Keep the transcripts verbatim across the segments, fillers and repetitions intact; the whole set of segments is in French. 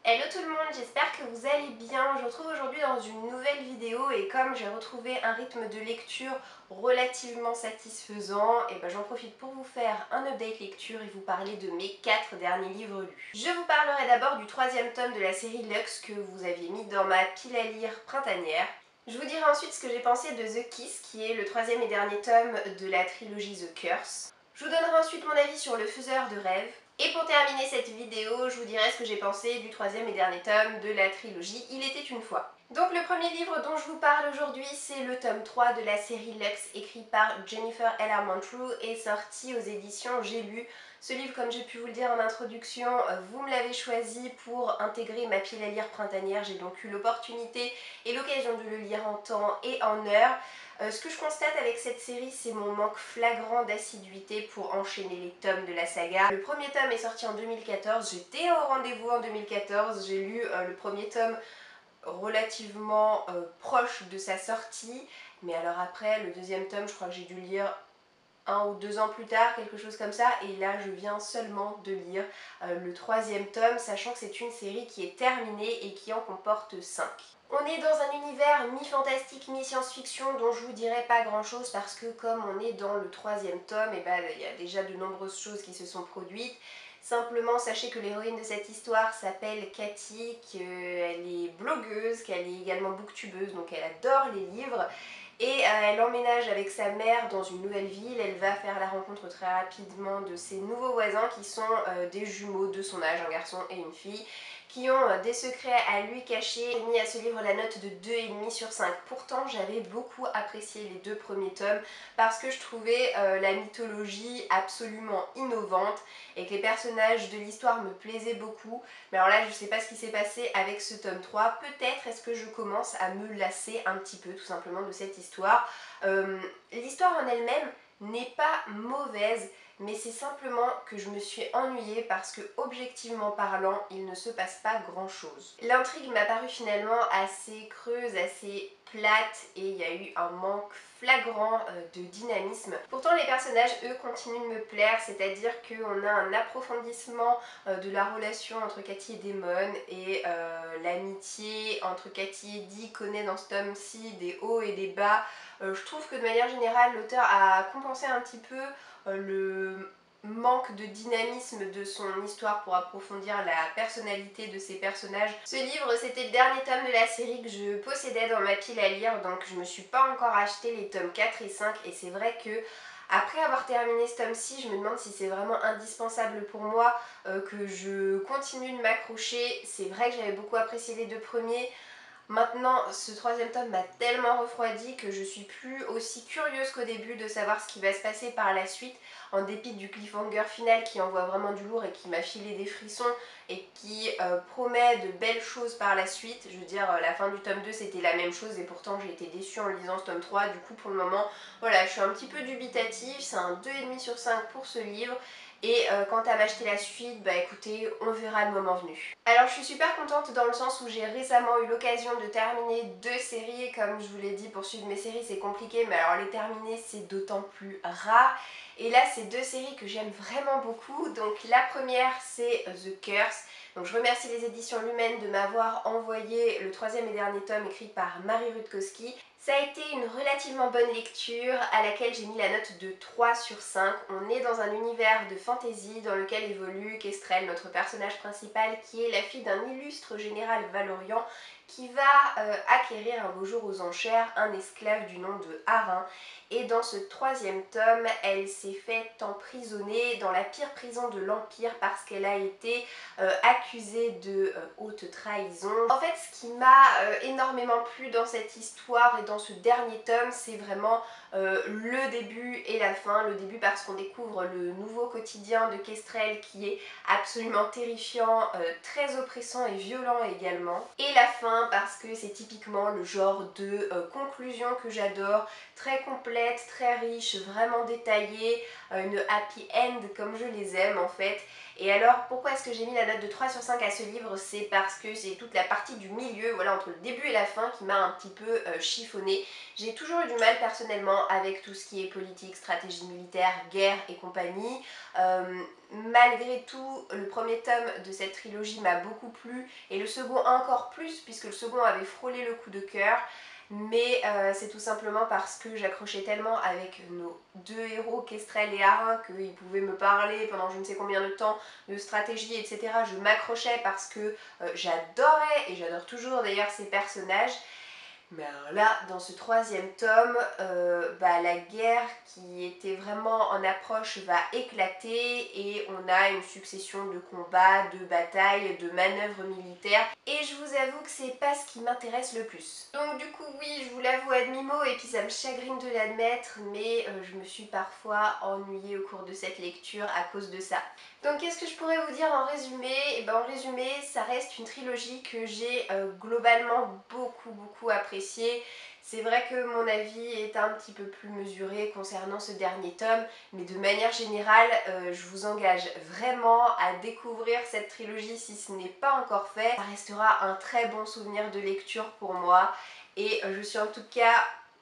Hello tout le monde, j'espère que vous allez bien. Je vous retrouve aujourd'hui dans une nouvelle vidéo et comme j'ai retrouvé un rythme de lecture relativement satisfaisant, et ben j'en profite pour vous faire un update lecture et vous parler de mes quatre derniers livres lus. Je vous parlerai d'abord du troisième tome de la série Lux que vous aviez mis dans ma pile à lire printanière. Je vous dirai ensuite ce que j'ai pensé de The Kiss, qui est le troisième et dernier tome de la trilogie The Curse. Je vous donnerai ensuite mon avis sur Le Faiseur de rêves. Et pour terminer cette vidéo, je vous dirai ce que j'ai pensé du troisième et dernier tome de la trilogie Il était une fois. Donc le premier livre dont je vous parle aujourd'hui, c'est le tome trois de la série Lux, écrit par Jennifer L R Montroux et sorti aux éditions J'ai lu. Ce livre, comme j'ai pu vous le dire en introduction, vous me l'avez choisi pour intégrer ma pile à lire printanière. J'ai donc eu l'opportunité et l'occasion de le lire en temps et en heure. Euh, ce que je constate avec cette série, c'est mon manque flagrant d'assiduité pour enchaîner les tomes de la saga. Le premier tome est sorti en deux mille quatorze, j'étais au rendez-vous en deux mille quatorze, j'ai lu euh, le premier tome relativement euh, proche de sa sortie, mais alors après, le deuxième tome, je crois que j'ai dû le lire un ou deux ans plus tard, quelque chose comme ça, et là je viens seulement de lire euh, le troisième tome, sachant que c'est une série qui est terminée et qui en comporte cinq. On est dans un univers mi-fantastique, mi-science-fiction dont je vous dirai pas grand chose parce que comme on est dans le troisième tome, et ben il y a déjà de nombreuses choses qui se sont produites. Simplement sachez que l'héroïne de cette histoire s'appelle Cathy, qu'elle est blogueuse, qu'elle est également booktubeuse, donc elle adore les livres. Et euh, elle emménage avec sa mère dans une nouvelle ville. Elle va faire la rencontre très rapidement de ses nouveaux voisins qui sont euh, des jumeaux de son âge, un garçon et une fille, qui ont euh, des secrets à lui cacher. J'ai mis à ce livre la note de deux virgule cinq sur cinq. Pourtant j'avais beaucoup apprécié les deux premiers tomes parce que je trouvais euh, la mythologie absolument innovante et que les personnages de l'histoire me plaisaient beaucoup. Mais alors là je ne sais pas ce qui s'est passé avec ce tome trois. Peut-être est-ce que je commence à me lasser un petit peu tout simplement de cette histoire. Euh, l'histoire en elle-même n'est pas mauvaise, mais c'est simplement que je me suis ennuyée parce que objectivement parlant, il ne se passe pas grand chose. L'intrigue m'a paru finalement assez creuse, assez plate et il y a eu un manque flagrant de dynamisme. Pourtant les personnages eux continuent de me plaire, c'est-à-dire qu'on a un approfondissement de la relation entre Cathy et Damon et euh, l'amitié entre Cathy et Dee connaît dans ce tome-ci des hauts et des bas. Euh, je trouve que de manière générale l'auteur a compensé un petit peu euh, le manque de dynamisme de son histoire pour approfondir la personnalité de ses personnages. Ce livre, c'était le dernier tome de la série que je possédais dans ma pile à lire, donc je me suis pas encore acheté les tomes quatre et cinq, et c'est vrai que après avoir terminé ce tome-ci, je me demande si c'est vraiment indispensable pour moi euh, que je continue de m'accrocher. C'est vrai que j'avais beaucoup apprécié les deux premiers. Maintenant, ce troisième tome m'a tellement refroidi que je suis plus aussi curieuse qu'au début de savoir ce qui va se passer par la suite, en dépit du cliffhanger final qui envoie vraiment du lourd et qui m'a filé des frissons et qui euh, promet de belles choses par la suite. Je veux dire, la fin du tome deux c'était la même chose et pourtant j'ai été déçue en lisant ce tome trois. Du coup, pour le moment, voilà, je suis un petit peu dubitative. C'est un deux virgule cinq sur cinq pour ce livre. Et euh, quant à m'acheter la suite, bah écoutez, on verra le moment venu. Alors je suis super contente dans le sens où j'ai récemment eu l'occasion de terminer deux séries. Comme je vous l'ai dit, pour suivre mes séries c'est compliqué, mais alors les terminer c'est d'autant plus rare. Et là c'est deux séries que j'aime vraiment beaucoup. Donc la première c'est The Curse. Donc je remercie les éditions Lumen de m'avoir envoyé le troisième et dernier tome écrit par Marie Rutkowski. Ça a été une relativement bonne lecture à laquelle j'ai mis la note de trois sur cinq. On est dans un univers de fantasy dans lequel évolue Kestrel, notre personnage principal, qui est la fille d'un illustre général Valorian qui va euh, acquérir un beau jour aux enchères un esclave du nom de Harin. Et dans ce troisième tome, elle s'est fait emprisonner dans la pire prison de l'Empire parce qu'elle a été euh, accusée de euh, haute trahison. En fait, ce qui m'a euh, énormément plu dans cette histoire et dans ce dernier tome, c'est vraiment euh, le début et la fin. Le début parce qu'on découvre le nouveau quotidien de Kestrel qui est absolument terrifiant, euh, très oppressant et violent également. Et la fin parce que c'est typiquement le genre de euh, conclusion que j'adore, très complète, très riche, vraiment détaillée, euh, une happy end comme je les aime en fait. Et alors pourquoi est-ce que j'ai mis la note de trois sur cinq à ce livre? C'est parce que c'est toute la partie du milieu, voilà, entre le début et la fin qui m'a un petit peu euh, chiffonné. J'ai toujours eu du mal personnellement avec tout ce qui est politique, stratégie militaire, guerre et compagnie. Euh, malgré tout, le premier tome de cette trilogie m'a beaucoup plu et le second encore plus puisque le second avait frôlé le coup de cœur. Mais euh, c'est tout simplement parce que j'accrochais tellement avec nos deux héros, Kestrel et Arin, qu'ils pouvaient me parler pendant je ne sais combien de temps de stratégie, et cetera. Je m'accrochais parce que euh, j'adorais, et j'adore toujours d'ailleurs ces personnages. Mais alors là, dans ce troisième tome, euh, bah, la guerre qui était vraiment en approche va éclater et on a une succession de combats, de batailles, de manœuvres militaires. Et je vous avoue que c'est pas ce qui m'intéresse le plus. Donc du coup, oui, je vous l'avoue à demi-mot et puis ça me chagrine de l'admettre, mais euh, je me suis parfois ennuyée au cours de cette lecture à cause de ça. Donc qu'est-ce que je pourrais vous dire en résumé? Et ben, en résumé, ça reste une trilogie que j'ai euh, globalement beaucoup beaucoup appréciée. C'est vrai que mon avis est un petit peu plus mesuré concernant ce dernier tome, mais de manière générale, euh, je vous engage vraiment à découvrir cette trilogie si ce n'est pas encore fait. Ça restera un très bon souvenir de lecture pour moi et euh, je suis en tout cas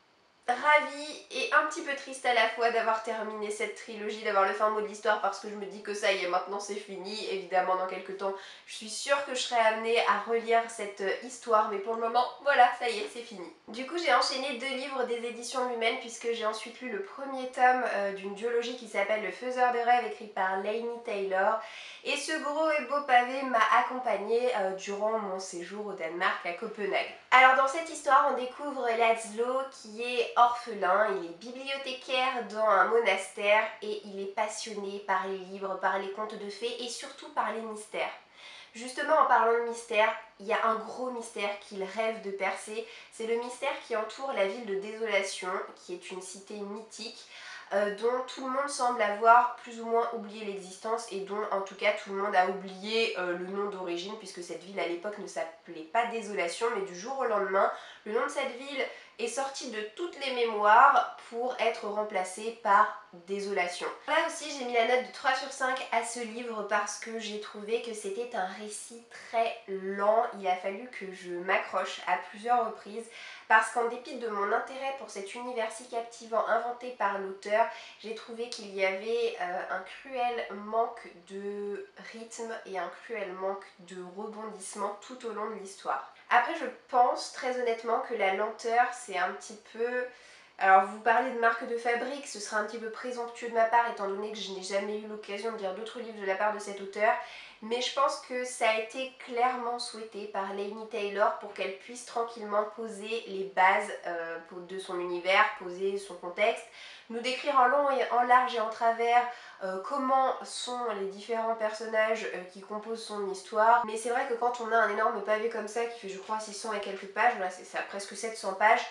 ravie et un petit peu triste à la fois d'avoir terminé cette trilogie, d'avoir le fin mot de l'histoire parce que je me dis que ça y est, maintenant c'est fini. Évidemment dans quelques temps je suis sûre que je serai amenée à relire cette histoire, mais pour le moment voilà, ça y est, c'est fini. Du coup j'ai enchaîné deux livres des éditions Lumens puisque j'ai ensuite lu le premier tome euh, d'une duologie qui s'appelle Le Faiseur de rêves, écrit par Laini Taylor, et ce gros et beau pavé m'a accompagnée euh, durant mon séjour au Danemark à Copenhague. Alors dans cette histoire on découvre Laszlo qui est orphelin, il est bibliothécaire dans un monastère et il est passionné par les livres, par les contes de fées et surtout par les mystères. Justement en parlant de mystère, il y a un gros mystère qu'il rêve de percer, c'est le mystère qui entoure la ville de Désolation, qui est une cité mythique euh, dont tout le monde semble avoir plus ou moins oublié l'existence et dont en tout cas tout le monde a oublié euh, le nom d'origine, puisque cette ville à l'époque ne s'appelait pas Désolation, mais du jour au lendemain, le nom de cette ville est sorti de toutes les mémoires pour être remplacé par Désolation. Là aussi j'ai mis la note de trois sur cinq à ce livre parce que j'ai trouvé que c'était un récit très lent. Il a fallu que je m'accroche à plusieurs reprises parce qu'en dépit de mon intérêt pour cet univers si captivant inventé par l'auteur, j'ai trouvé qu'il y avait euh, un cruel manque de rythme et un cruel manque de rebondissement tout au long de l'histoire. Après je pense très honnêtement que la lenteur c'est un petit peu... Alors vous parlez de marque de fabrique, ce sera un petit peu présomptueux de ma part étant donné que je n'ai jamais eu l'occasion de lire d'autres livres de la part de cet auteur, mais je pense que ça a été clairement souhaité par Laini Taylor pour qu'elle puisse tranquillement poser les bases euh, de son univers, poser son contexte, nous décrire en long et en large et en travers euh, comment sont les différents personnages euh, qui composent son histoire. Mais c'est vrai que quand on a un énorme pavé comme ça qui fait je crois six cents et quelques pages, voilà, c'est ça, presque sept cents pages,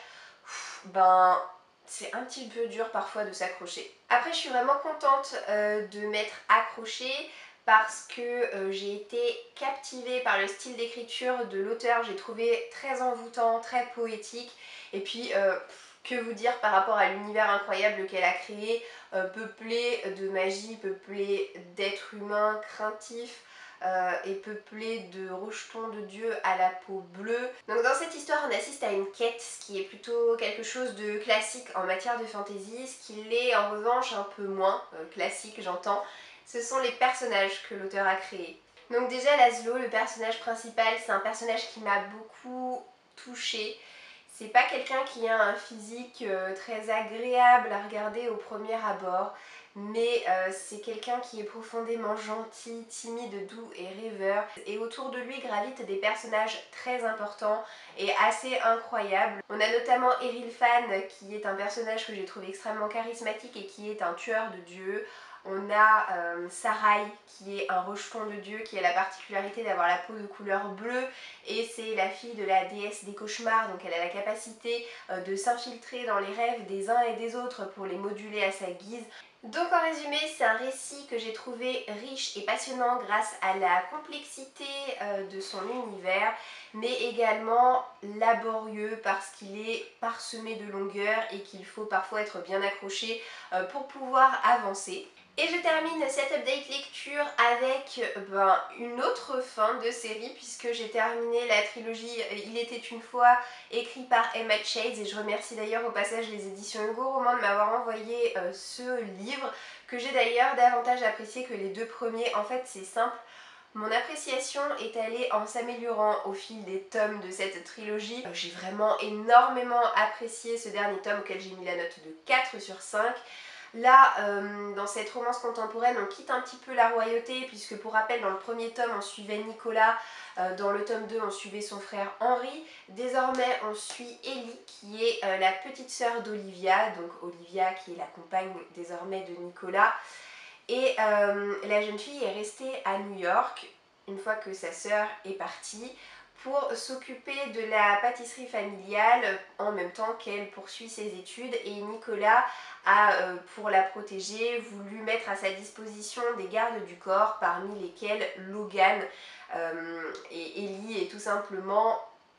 ben c'est un petit peu dur parfois de s'accrocher. Après je suis vraiment contente euh, de m'être accrochée parce que euh, j'ai été captivée par le style d'écriture de l'auteur, j'ai trouvé très envoûtant, très poétique, et puis euh, que vous dire par rapport à l'univers incroyable qu'elle a créé, euh, peuplé de magie, peuplé d'êtres humains craintifs, Euh, est peuplé de rejetons de Dieu à la peau bleue. Donc dans cette histoire on assiste à une quête, ce qui est plutôt quelque chose de classique en matière de fantasy, ce qui l'est en revanche un peu moins euh, classique j'entends, ce sont les personnages que l'auteur a créés. Donc déjà Laszlo, le personnage principal, c'est un personnage qui m'a beaucoup touchée. C'est pas quelqu'un qui a un physique euh, très agréable à regarder au premier abord, mais euh, c'est quelqu'un qui est profondément gentil, timide, doux et rêveur. Et autour de lui gravitent des personnages très importants et assez incroyables. On a notamment Erilfan qui est un personnage que j'ai trouvé extrêmement charismatique et qui est un tueur de dieux. On a euh, Sarai qui est un rejeton de dieu qui a la particularité d'avoir la peau de couleur bleue et c'est la fille de la déesse des cauchemars, donc elle a la capacité euh, de s'infiltrer dans les rêves des uns et des autres pour les moduler à sa guise. Donc en résumé, c'est un récit que j'ai trouvé riche et passionnant grâce à la complexité euh, de son univers, mais également laborieux parce qu'il est parsemé de longueurs et qu'il faut parfois être bien accroché euh, pour pouvoir avancer. Et je termine cette update lecture avec ben, une autre fin de série puisque j'ai terminé la trilogie Il était une fois écrit par Emma Chase, et je remercie d'ailleurs au passage les éditions Hugo Roman de m'avoir envoyé euh, ce livre que j'ai d'ailleurs davantage apprécié que les deux premiers. En fait c'est simple, mon appréciation est allée en s'améliorant au fil des tomes de cette trilogie. J'ai vraiment énormément apprécié ce dernier tome auquel j'ai mis la note de quatre sur cinq. Là, euh, dans cette romance contemporaine, on quitte un petit peu la royauté, puisque pour rappel, dans le premier tome, on suivait Nicolas, euh, dans le tome deux, on suivait son frère Henri. Désormais, on suit Ellie, qui est euh, la petite sœur d'Olivia, donc Olivia qui est la compagne désormais de Nicolas. Et euh, la jeune fille est restée à New York, une fois que sa sœur est partie, pour s'occuper de la pâtisserie familiale en même temps qu'elle poursuit ses études, et Nicolas a, euh, pour la protéger, voulu mettre à sa disposition des gardes du corps, parmi lesquels Logan, euh, et Ellie est tout simplement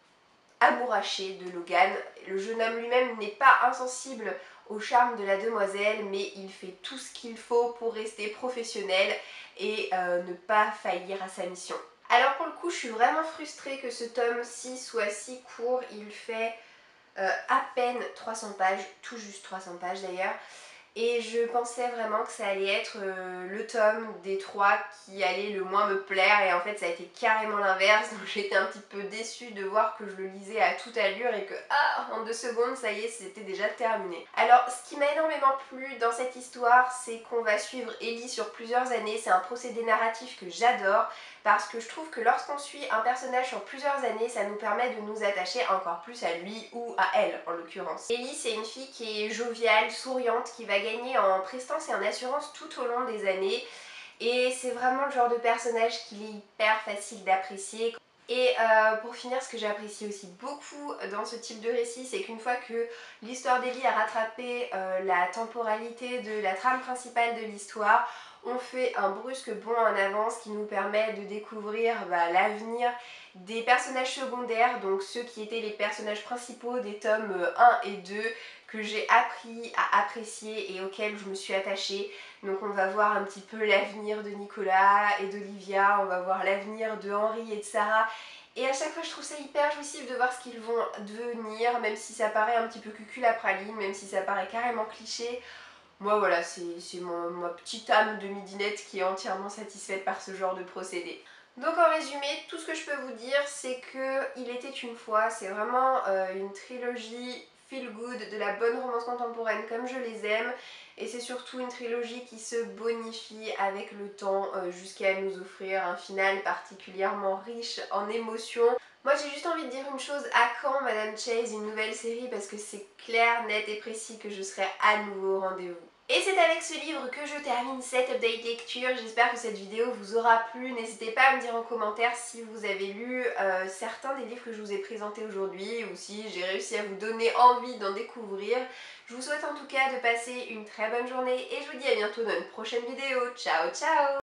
amourachée de Logan. Le jeune homme lui-même n'est pas insensible au charme de la demoiselle, mais il fait tout ce qu'il faut pour rester professionnel et euh, ne pas faillir à sa mission. Alors pour le coup, je suis vraiment frustrée que ce tome six soit si court. Il fait euh, à peine trois cents pages, tout juste trois cents pages d'ailleurs. Et je pensais vraiment que ça allait être euh, le tome des trois qui allait le moins me plaire, et en fait ça a été carrément l'inverse, donc j'étais un petit peu déçue de voir que je le lisais à toute allure et que ah, en deux secondes ça y est, c'était déjà terminé. Alors ce qui m'a énormément plu dans cette histoire, c'est qu'on va suivre Ellie sur plusieurs années. C'est un procédé narratif que j'adore, parce que je trouve que lorsqu'on suit un personnage sur plusieurs années, ça nous permet de nous attacher encore plus à lui ou à elle en l'occurrence. Ellie, c'est une fille qui est joviale, souriante, qui va gagner en prestance et en assurance tout au long des années, et c'est vraiment le genre de personnage qu'il est hyper facile d'apprécier. Et euh, pour finir, ce que j'apprécie aussi beaucoup dans ce type de récit, c'est qu'une fois que l'histoire d'Ellie a rattrapé euh, la temporalité de la trame principale de l'histoire, on fait un brusque bond en avance qui nous permet de découvrir bah, l'avenir des personnages secondaires, donc ceux qui étaient les personnages principaux des tomes un et deux, que j'ai appris à apprécier et auxquels je me suis attachée. Donc on va voir un petit peu l'avenir de Nicolas et d'Olivia, on va voir l'avenir de Henri et de Sarah. Et à chaque fois je trouve ça hyper jouissif de voir ce qu'ils vont devenir, même si ça paraît un petit peu cucul à praline, même si ça paraît carrément cliché. Moi voilà, c'est ma petite âme de midinette qui est entièrement satisfaite par ce genre de procédé. Donc en résumé, tout ce que je peux vous dire, c'est que Il était une fois, c'est vraiment euh, une trilogie feel good, de la bonne romance contemporaine comme je les aime, et c'est surtout une trilogie qui se bonifie avec le temps euh, jusqu'à nous offrir un final particulièrement riche en émotions. Moi j'ai juste envie de dire une chose, à quand Madame Chase une nouvelle série, parce que c'est clair, net et précis que je serai à nouveau au rendez-vous. Et c'est avec ce livre que je termine cette update lecture. J'espère que cette vidéo vous aura plu. N'hésitez pas à me dire en commentaire si vous avez lu euh, certains des livres que je vous ai présentés aujourd'hui, ou si j'ai réussi à vous donner envie d'en découvrir. Je vous souhaite en tout cas de passer une très bonne journée et je vous dis à bientôt dans une prochaine vidéo. Ciao ciao!